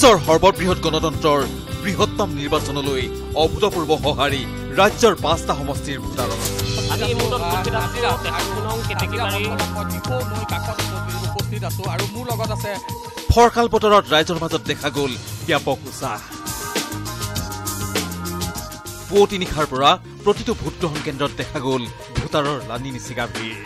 বিশ্বৰ সৰ্ববৃহৎ গণতন্ত্ৰৰ বৃহত্তম নিৰ্বাচনলৈ অভূতপূৰ্ব সঁহাৰি ৰাজ্যৰ 5টা সমষ্টিৰ ভোটাৰৰ ফৰকাল বতৰত ৰাইজৰ মাজত দেখা গ'ল ব্যাপক উৎসাহ পুৱতি নিশাৰ পৰা প্ৰতিটো ভোটগ্ৰহণ কেন্দ্ৰত দেখা গ'ল ভোটাৰৰ লানি নিচিগা ভিৰ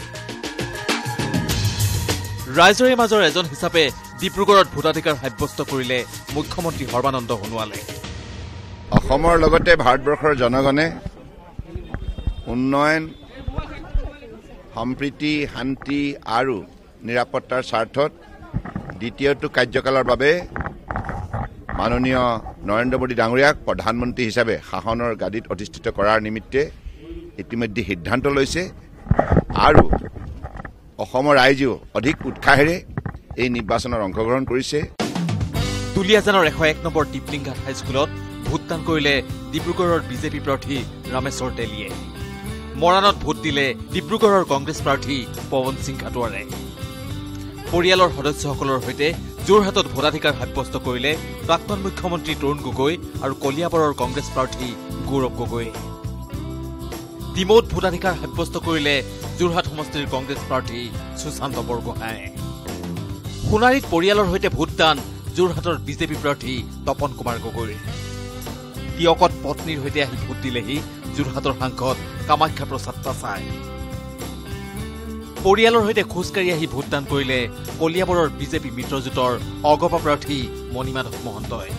ৰাইজৰে মাজৰ এজন হিচাপে ডিব্ৰুগড়ত ভোটাধিকাৰ সাব্যস্ত কৰিলে মুখ্যমন্ত্ৰী সৰ্বানন্দ সোণোৱালে অসমৰ লগতে ভাৰতবৰ্ষৰ জনগণে উন্নয়ন সম্প্ৰীতি শান্তি আৰু নিৰাপত্তাৰ স্বাৰ্থত দ্বিতীয়টো কাৰ্যকালৰ বাবে মাননীয় নৰেন্দ্ৰ মোদী ডাঙৰীয়াক প্ৰধানমন্ত্ৰী হিচাপে শাসনৰ গাদীত অধিষ্ঠিত কৰাৰ নিমিত্তে ইতিমধ্যে সিদ্ধান্ত লৈছে আৰু অসমৰ ৰাইজেও অধিক উৎসাহেৰে এই নিৰ্বাচনত অংশগ্ৰহণ কৰিছে দুলিয়াজানৰ 101 নম্বৰ টিপলিংঘাট হাইস্কুলত ভোটদান কৰিলে ডিব্ৰুগড়ৰ বিজেপি প্ৰাৰ্থী ৰামেশ্বৰ তেলীয়ে মৰাণত ভোট দিলে ডিব্ৰুগড়ৰ কংগ্ৰেছ প্ৰাৰ্থী পৱন সিং ঘাটোৱাৰে পৰিয়ালৰ সদস্যসকলৰ সৈতে যোৰহাটত ভোটাধিকাৰ সাব্যস্ত কৰিলে প্ৰাক্তন মুখ্যমন্ত্ৰী তৰুণ গগৈ আৰু কলিয়াবৰৰ কংগ্ৰেছ প্ৰাৰ্থী গৌৰৱ গগৈ ডিমৌত ভোটাধিকাৰ সাব্যস্ত কৰিলে যোৰহাট সমষ্টিৰ কংগ্ৰেছ প্ৰাৰ্থী সুশান্ত বৰগোহাঁই সোণাৰীত পৰিয়ালৰ সৈতে ভোটদান যোৰহাটৰ বিজেপি প্ৰাৰ্থী তপন কুমাৰ গগৈ তিয়কত পত্নীৰ সৈতে আহি ভোট দিলেহি যোৰহাটৰ সাংসদ কামাখ্যা প্ৰসাদ তাছাই পৰিয়ালৰ সৈতে খোজকাঢ়ি আহি ভোটদান কৰিলে কলিয়াবৰৰ বিজেপি মিত্ৰজোঁটৰ অগপা প্ৰাৰ্থী মণিমাধৱ মহন্তই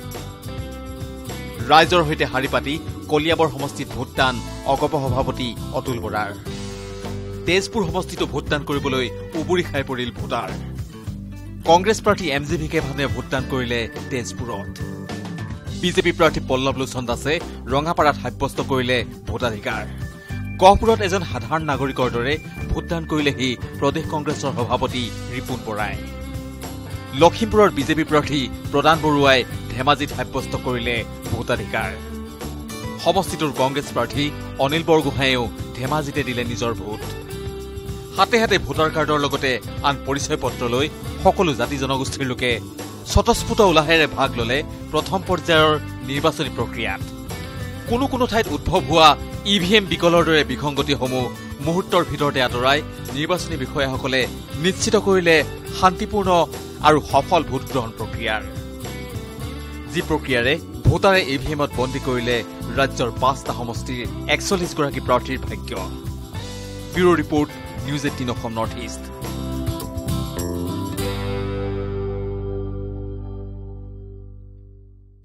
ৰাইজৰ সৈতে শাৰী পাতি কলিয়াবৰ সমষ্টিত ভোটদান অগপা সভাপতি অতুল বৰাৰ তেজপুৰ সমষ্টিতো ভোটদান কৰিবলৈ উবুৰি খাই পৰিল ভোটাৰ কংগ্ৰেছ প্ৰাৰ্থী MGVকে ভানে ভোটদান কৰিলে তেজপুৰত বিজেপি প্ৰাৰ্থী পল্লৱ লোচন দাসে ৰঙাপাৰাত সাব্যস্ত কৰিলে ভোটাধিকাৰ গহপুৰত এজন সাধাৰণ নাগৰিকৰ দৰে ভোটদান কৰিলেহি প্ৰদেশ কংগ্ৰেছৰ সভাপতি ৰিপুণ বৰাই লখিমপুৰৰ বিজেপি প্ৰাৰ্থী প্ৰদান বৰুৱাই ধেমাজিত সাব্যস্ত কৰিলে ভোটাধিকাৰ সমষ্টিটোৰ কংগ্ৰেছ প্ৰাৰ্থী অনিল বৰগোহাঁয়েও ধেমাজিতে দিলে নিজৰ ভোট হাতে হাতে ভোটাৰ কাৰ্ডৰ লগতে আন পৰিচয় পত্ৰ লৈ সকলো জাতি জনগোষ্ঠীৰ লোকে স্বতঃস্ফূৰ্ত উলাহেৰে ভাগ ললে প্ৰথম পৰ্যায়ৰ নিৰ্বাচনী প্ৰক্ৰিয়াত কোনো ঠাইত উদ্ভৱ হোৱা EVM বিকলৰ দৰে বিসংগতিসমূহ মুহূৰ্তৰ ভিতৰতে আঁতৰাই নিৰ্বাচনী বিষয়াসকলে নিশ্চিত কৰিলে শান্তিপূৰ্ণ আৰু সফল ভোটগ্ৰহণ প্ৰক্ৰিয়াৰ যি প্ৰক্ৰিয়াৰে ভোটাৰে EVMত বন্দী কৰিলে ৰাজ্যৰ 5টা সমষ্টিৰ 41 গৰাকী প্ৰাৰ্থীৰ ভাগ্য bureau report News18 Assam North East